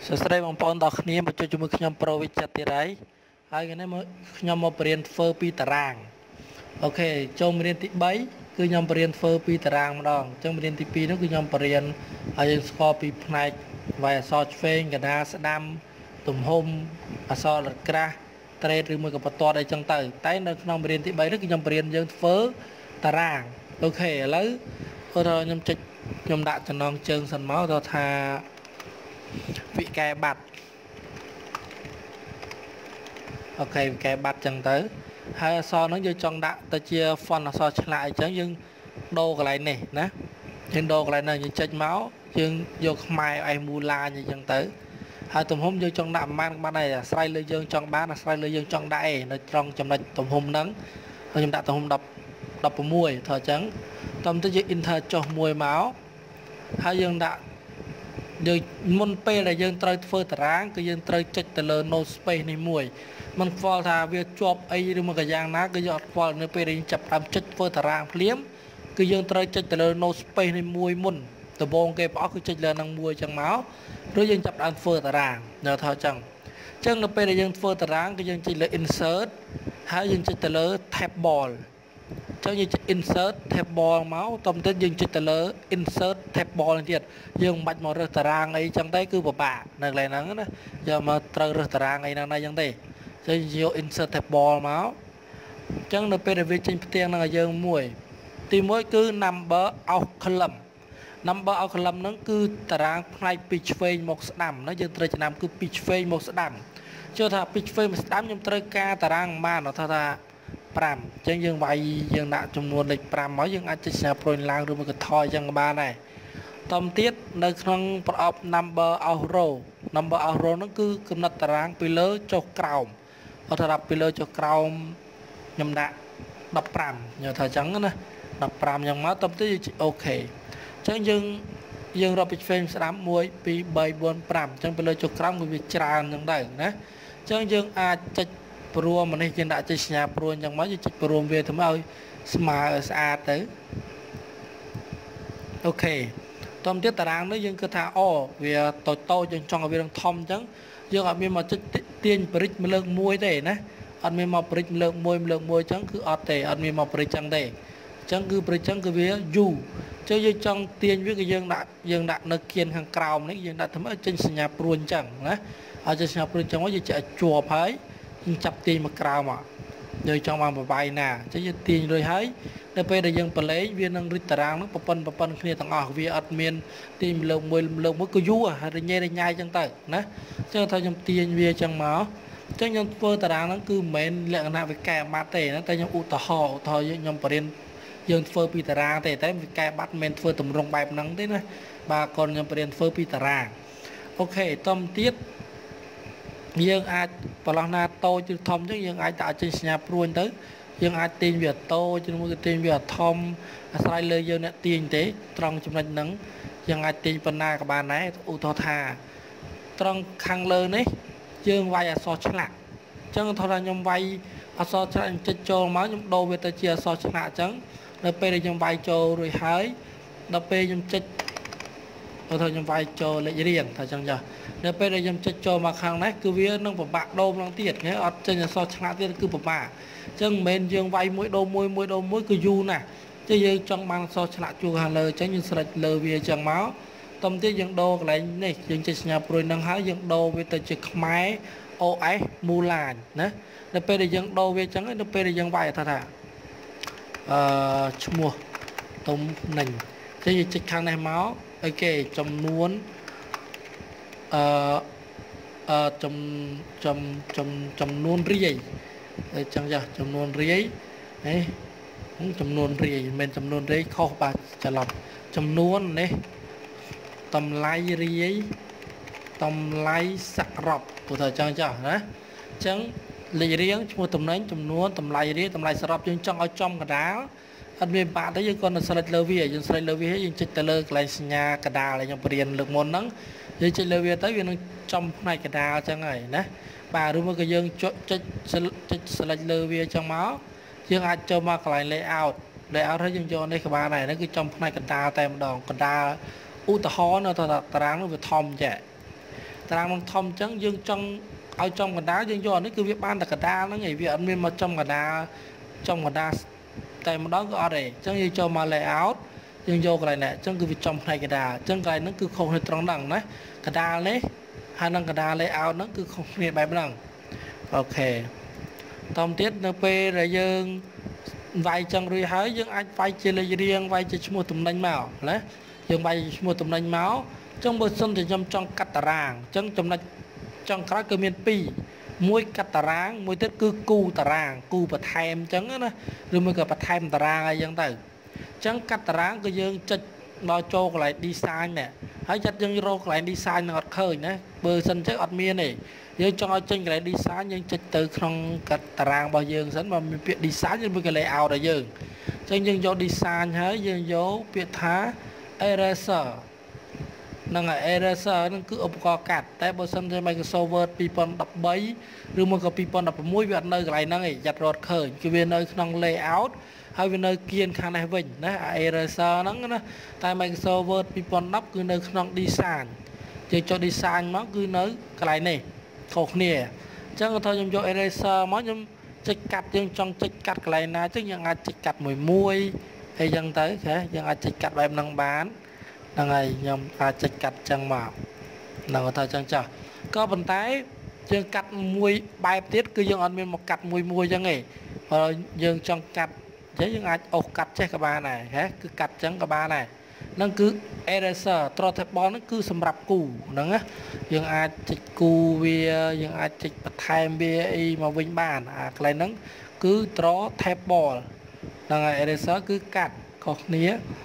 សួស្តីបងប្អូនទាំងគ្នាមកជួបជាមួយខ្ញុំប្រូវិចិត្រទីរៃហើយថ្ងៃនេះខ្ញុំមកបរៀនធ្វើពីតារាងអូខេចូលមេរៀនទី3គឺខ្ញុំបរៀនធ្វើពីតារាងម្ដងអញ្ចឹងមេរៀនទី2នោះគឺខ្ញុំបរៀនហើយយើងស្គាល់ពីផ្នែកវាយអក្សរឆ្វេងកណ្ដាលស្ដាំទំហំអក្សរលក្រាស់ត្រេតឬមួយក៏បន្ទាត់អីចឹងទៅតែនៅក្នុងមេរៀនទី3នេះគឺខ្ញុំបរៀនយើងធ្វើតារាងអូខេឥឡូវខ្ញុំដាក់ចំណងជើងសិនមកទៅថាវិកែបាត់អូខេវិកែបាត់ចឹងទៅហើយអក្សរហ្នឹងយើងចង់ដាក់ទៅជា font អក្សរឆ្លាក់អីចឹងយើងដូរកន្លែងនេះណាយើងដូរកន្លែងហ្នឹងយើងចុចមកយើងយកខ្មែរអីមូឡាអញ្ចឹងទៅហើយទំហំយើងចង់ដាក់ប្រហែលបានដែរអាស្រ័យលើយើងចង់បានអាស្រ័យលើយើងចង់ដាក់ឯនៅត្រង់ចំណុចទំហំហ្នឹងហើយខ្ញុំដាក់ទំហំ16ថតអញ្ចឹងតោះទៅយើង enter ចុះមួយមកហើយយើងដាក់យើងមុនពេលដែលយើងត្រូវធ្វើតារាងគឺយើងត្រូវចុចទៅលើ no space នេះមួយមិនខ្វល់ថាវាជាប់អីឬមកក៏យ៉ាងណាគឺយើងអត់ខ្វល់នៅពេលដែលយើងចាប់តាមចុចធ្វើតារាងភ្លាមគឺយើងត្រូវចុចទៅលើ no space នេះមួយមុនដំបូងគេប្រអស់គឺចុចលើនឹងមួយចឹងមកឬយើងចាប់តាមធ្វើតារាងនៅថាចឹងនៅពេលដែលយើងធ្វើតារាងគឺយើងចុចលើ insert ហើយយើងចុចទៅលើ tab ball ចឹងយើងចុច insert tab ball មកតទៅយើងចុចទៅលើ insert tab ball នេះទៀតយើងមិនបាច់មករើសតារាងអីចឹងទេគឺពិបាកនៅកន្លែងហ្នឹងណាយកមកត្រូវរើសតារាងអីហ្នឹងដែរចឹងទេចឹងយក insert tab ball មកចឹងនៅពេលដែលវាចេញផ្ទាំងហ្នឹងឲ្យយើងមួយទី1គឺ number of column number of column ហ្នឹងគឺតារាងផ្នែកពីឆ្វេងមកស្ដាំណាយើងត្រូវចំណាំគឺពីឆ្វេងមកស្ដាំជឿថាពីឆ្វេងមកស្ដាំខ្ញុំត្រូវការតារាងប៉ុន្មានថា5អញ្ចឹងយើងវាយយើងដាក់ចំនួនលេខ5មកយើងអាចចុចសញ្ញាព្រុញឡើងឬមួយក៏ថយអញ្ចឹងក៏បានដែរតទៅទៀតនៅក្នុងប្រអប់ number of row ហ្នឹងគឺកំណត់តារាងពីលើចុះក្រោមអត់ថាពីលើចុះក្រោមខ្ញុំដាក់15ញ៉ាំថាអញ្ចឹងណា15អញ្ចឹងមកតទៅទៀតអូខេអញ្ចឹងយើងរាប់ពីឆ្វេងស្ដាំ1 2 3 4 5អញ្ចឹងពីលើចុះក្រោមគឺវាច្រើនអញ្ចឹងដែរណាអញ្ចឹងយើងអាចចុចព្រមនេះយើងដាក់ចេញសញ្ញាព្រួយអញ្ចឹងមកយើងចុចព្រមវាទៅមកឲ្យស្មើស្អាតទៅអូខេតោះទៀតតារាងនេះយើងគិតថាអូវាតូចយើងចង់ឲ្យវាធំអញ្ចឹងយើងអត់មានមកចុចទាញប្រិចមួយលើកមួយទេណាអត់មានមកប្រិចលើកមួយអញ្ចឹងគឺអត់ទេអត់មានមកប្រិចអញ្ចឹងទេអញ្ចឹងគឺប្រិចអញ្ចឹងគឺវាយូរចឹងយើងចង់ទាញវាគឺយើងដាក់នៅគៀនខាងក្រោមនេះយើងដាក់ធ្វើឲ្យចេញសញ្ញាព្រួយអញ្ចឹងណាឲ្យចេញសញ្ញាព្រួយអញ្ចឹងមកយើងចេះជាប់ហើយចាប់ទាញមកក្រោមមកយើងចង់បានបបាយណាអញ្ចឹងយើងទាញរួចហើយនៅពេលដែលយើងប្រឡែងវានឹងរីកតារាងហ្នឹងប្រព័ន្ធគ្នាទាំងអស់វាអត់មានទាញលើកមួយគឺយូរហើយរញ៉េរញ៉ាយអញ្ចឹងទៅណាអញ្ចឹងថាខ្ញុំទាញវាអញ្ចឹងមកអញ្ចឹងខ្ញុំធ្វើតារាងហ្នឹងគឺមិនមែនលក្ខណៈវិកែបាត់ទេណាតែខ្ញុំឧទាហរណ៍ខ្ញុំបរៀនយើងធ្វើពីតារាងទេតែវិកែបាត់មិនមែនធ្វើតម្រង់បែបហ្នឹងទេណាបាទកូនខ្ញុំបរៀនធ្វើពីតារាងអូខេតទៅទៀតយើងអាចប្រឡោះណាតូចឬធំអញ្ចឹងយើងអាចដាក់ចេញសញ្ញាព្រួយទៅយើងអាចទាញវាតូចឬមួយក៏ទាញវាធំអាស្រ័យលើយើងអ្នកទាញទេត្រង់ចំណុចហ្នឹងយើងអាចទាញប៉ុណ្ណាក៏បានដែរឧទាហរណ៍ថាត្រង់ខាងលើនេះយើងវាយអក្សរឆ្លាក់អញ្ចឹងថាខ្ញុំវាយអក្សរឆ្លាក់ចុចចូលមកខ្ញុំដូរវាទៅជាអក្សរឆ្លាក់អញ្ចឹងនៅពេលដែលខ្ញុំវាយចូលរួចហើយដល់ពេលខ្ញុំចុចខ្ញុំវាយចូលលេខរៀងថាអញ្ចឹងចានៅពេលដែលខ្ញុំចុចចូលមកខាងនេះគឺវានឹងពិបាកដូរម្ដងទៀតគេអត់ចេញអក្សរឆ្លាក់ទៀតគឺពិបាកអញ្ចឹងមិនមែនយើងវាយមួយដូរមួយគឺយូរណាស់អញ្ចឹងយើងចង់បានអក្សរឆ្លាក់ជួរខាងលើអញ្ចឹងយើងស្រេចលើវាអញ្ចឹងមកតទៅទៀតយើងដូរកន្លែងនេះយើងចុចសញ្ញាព្រួយនឹងហើយយើងដូរវាទៅជាខ្មែរ OS មូឡាញណានៅពេលដែលយើងដូរវាអញ្ចឹងនៅពេលដែលយើងវាយថាឈ្មោះទុំនិញអញ្ចឹងយើងចុចខាងនេះមកអូខេចំនួនចំនួនរាយអញ្ចឹងចាចំនួនរាយចំនួនរាយមិនមែនចំនួនរាយខុសបាទច្រឡំចំនួននេះតម្លៃរាយតម្លៃសរុបព្រោះថាអញ្ចឹងចាណាអញ្ចឹងលេខរៀងឈ្មោះតំណែងចំនួនតម្លៃរាយតម្លៃសរុបយើងចង់ឲ្យចំកណ្ដាលអត់មានបាក់ទេយើងគាត់នៅស្រេចលើវាយើងស្រេចលើវាយើងចុចទៅលើកន្លែងសញ្ញាកដាលដែលខ្ញុំបរៀនលើកមុនហ្នឹងយើងចុចលើវាទៅវានឹងចំផ្នែកកដាលអញ្ចឹងហើយណាបាទឬមួយក៏យើងចុច select លើវាអញ្ចឹងមកយើងអាចចូលមកកន្លែង layout ហើយយើងយកនេះក៏បានដែរហ្នឹងគឺចំផ្នែកកដាលតែម្ដងកដាលឧទាហរណ៍នៅតារាងនោះវាធំចេះតារាងនឹងធំអញ្ចឹងយើងចង់ឲ្យចំកណ្ដាលយើងយកអានេះគឺវាបានតែកណ្ដាលហ្នឹងឯងវាអត់មានមកចំកណ្ដាលតែម្ដងគឺអត់ទេអញ្ចឹងយើងចូលមក layout យើងយកកន្លែងនេះអញ្ចឹងគឺវាចំផ្នែកកណ្ដាលអញ្ចឹងកន្លែងហ្នឹងគឺខុសគ្នាត្រង់ហ្នឹងណាកណ្ដាលនេះហើយនឹងកណ្ដាល layout ហ្នឹងគឺខុសគ្នាបែបហ្នឹងអូខេតមទៀតនៅពេលដែលយើងវាយចឹងរួចហើយយើងអាចវាយជាលេខរៀងវាយជាឈ្មោះតំណែងមកណាយើងវាយឈ្មោះតំណែងមកអញ្ចឹងបើសិនជាខ្ញុំចង់កាត់តារាងអញ្ចឹងចំណុចចុងក្រោយគឺមាន2មួយកាត់តារាងមួយទៀតគឺគូតារាងគូបន្ថែមអញ្ចឹងណាឬមួយក៏បន្ថែមតារាងអីចឹងទៅអញ្ចឹងកាត់តារាងគឺយើងចុចដល់ចូលកន្លែង design នេះហើយចិត្តយើងរកកន្លែង design នឹងអត់ឃើញណាបើសិនចឹងអត់មានទេយើងចង់ឲ្យចេញកន្លែង design យើងចុចទៅក្នុងកាត់តារាងរបស់យើងសិនបើមានពាក្យ design ឬមួយក៏ layout ឲ្យយើងអញ្ចឹងយើងយក design ហើយយើងយកពាក្យថា eraser នឹង eraser នឹងគឺឧបករណ៍កាត់តែបើសិនជា Microsoft Word 2013ឬមកក៏2016វាអត់នៅកន្លែងហ្នឹងឯងយ៉ាត់រត់ឃើញគឺវានៅក្នុង layout ហើយវានៅគៀនខាងនេះវិញណា eraser ហ្នឹងណាតែ Microsoft Word 2010គឺនៅក្នុង design យើងចុច design មកគឺនៅកន្លែងនេះខុសគ្នាអញ្ចឹងถ้าខ្ញុំយក eraser មកខ្ញុំចុចកាត់យើងចង់ចុចកាត់កន្លែងណាអញ្ចឹងយើងអាចចុចកាត់មួយអីចឹងទៅយើងអាចចុចកាត់បែបហ្នឹងបានហ្នឹងហើយខ្ញុំអាចចុចកាត់ចឹងមកហ្នឹងថាចឹងចាស់ក៏ប៉ុន្តែយើងកាត់មួយបែបទៀតគឺយើងអត់មានមកកាត់មួយចឹងទេបើយើងចង់កាត់អញ្ចឹងយើងអាចអូសកាត់ចេះក៏បានដែរគឺកាត់ចឹងក៏បានដែរហ្នឹងគឺ eraser table ហ្នឹងគឺសម្រាប់គូហ្នឹងណាយើងអាចចុចគូវាយើងអាចចុចបន្ថែមវាអីមកវិញបានអាកន្លែងហ្នឹងគឺ draw table ហ្នឹងហើយ eraser គឺកាត់ខុសគ្នា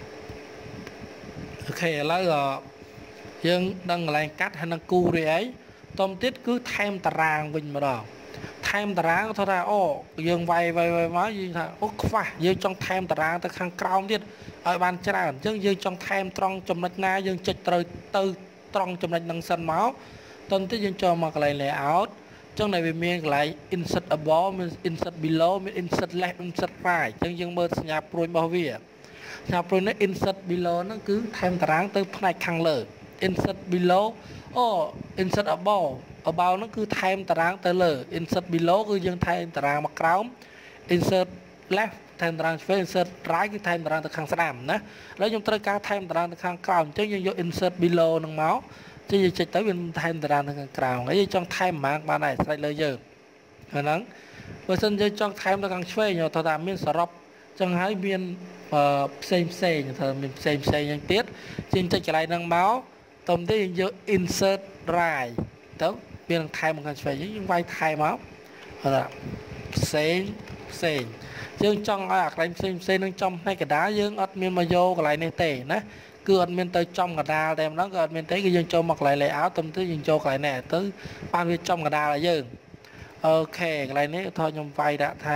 អូខេឥឡូវយើងដឹងកន្លែងកាត់ហើយនឹងគូរីអីតមទៀតគឺថែមតារាងវិញម្ដងថែមតារាងថាអូយើងវាយមកយើងថាអូខ្វះយើងចង់ថែមតារាងទៅខាងក្រោមទៀតឲ្យបានច្រើនអញ្ចឹងយើងចង់ថែមត្រង់ចំណុចណាយើងចុចត្រូវទៅត្រង់ចំណុចហ្នឹងសិនមកតន្តិចយើងចូលមកកន្លែង layout អញ្ចឹងនៅវាមានកន្លែង insert above មាន insert below មាន insert left insert right អញ្ចឹងយើងមើលសញ្ញាព្រួយរបស់វាសញ្ញាព្រួយនេះ insert below ហ្នឹងគឺថែមតារាងទៅផ្នែកខាងលើ insert below insert above ហ្នឹងគឺថែមតារាងទៅលើ insert below គឺយើងថែមតារាងមកក្រោម insert left ថែមតារាងឆ្វេង insert right គឺថែមតារាងទៅខាងស្ដាំណាឥឡូវខ្ញុំត្រូវការថែមតារាងទៅខាងក្រោមអញ្ចឹងយើងយក insert below ហ្នឹងមកជិះយើងចុចទៅវាថែមតារាងទៅខាងក្រោមហើយយើងចង់ថែមប៉ុន្មានបានដែរស្រេចលើយើងហ្នឹងបើសិនយើងចង់ថែមទៅខាងឆ្វេងយើងថាមានសរុបចឹងហើយមានផ្សេងថាមានផ្សេងយ៉ាងទៀតជាងចុចកន្លែងហ្នឹងមកតោះទៅយើងយក insert right ទៅវានឹងថែមមកខាងឆ្វេងយើងវាយថែមមកថាផ្សេងយើងចង់ឲ្យអាកន្លែងផ្សេងនឹងចំផ្នែកកណ្ដាលយើងអត់មានមកយកកន្លែងនេះទេណាគឺអត់មានទៅចំកណ្ដាលតែម្ដងក៏អត់មានទេគឺយើងចូលមកកន្លែង layout ទៅយើងចូលកន្លែងនេះទៅបានវាចំកណ្ដាលឲ្យយើងអូខេកន្លែងនេះថតខ្ញុំវាយដាក់ថា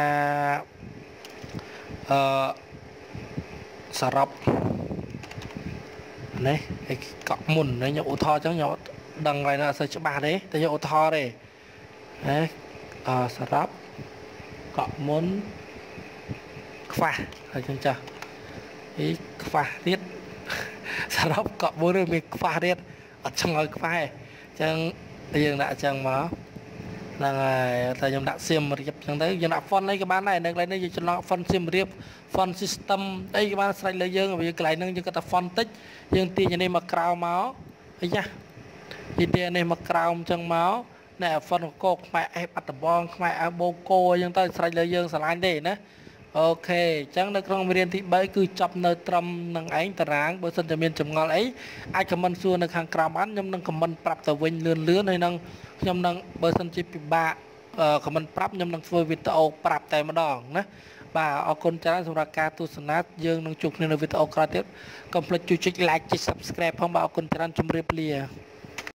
សរុបនេះឯកក់មុនខ្ញុំឧទាហរណ៍ចឹងខ្ញុំដឹងហើយណាអត់សូវច្បាស់ទេតែខ្ញុំឧទាហរណ៍ទេណាសរុបកក់មុនខ្វះហើយចឹងចាស់ខ្វះទៀតសរុបកក់មុនមានខ្វះទៀតអត់ចង់ឲ្យខ្វះទេចឹងយើងដាក់ចឹងមកហ្នឹងហើយតែខ្ញុំដាក់សៀមរៀបចឹងទៅយើងដាក់ font អីក៏បានដែរនៅកន្លែងនេះយើងចន្លោះ font សៀមរៀប font system អីក៏បានស្រេចលើយើងវាកន្លែងហ្នឹងយើងគាត់ថា font តិចយើងទាញនេះមកក្រោមមកអីយ៉ាទាញនេះមកក្រោមចឹងមកណែ font កោកខ្មែរ S បាត់ដំបងខ្មែរ S បូកូអញ្ចឹងទៅស្រេចលើយើងស្រឡាញ់ទេណាអូខេអញ្ចឹងនៅក្នុងមេរៀនទី3គឺចប់នៅត្រឹមនឹងឯងតារាងបើសិនតែមានចម្ងល់អីអាចខមមិនសួរនៅខាងក្រោមបានខ្ញុំនឹងខមមិនប្រាប់ទៅវិញលឿនហើយនឹងខ្ញុំនឹងបើសិនជាពិបាកខមមិនប្រាប់ខ្ញុំនឹងធ្វើវីដេអូប្រាប់តែម្ដងណាបាទអរគុណច្រើនសម្រាប់ការទស្សនាយើងនឹងជួបគ្នានៅវីដេអូក្រោយទៀតកុំភ្លេចជួយចុច like ចុច subscribe ផងបាទអរគុណច្រើនជម្រាបលា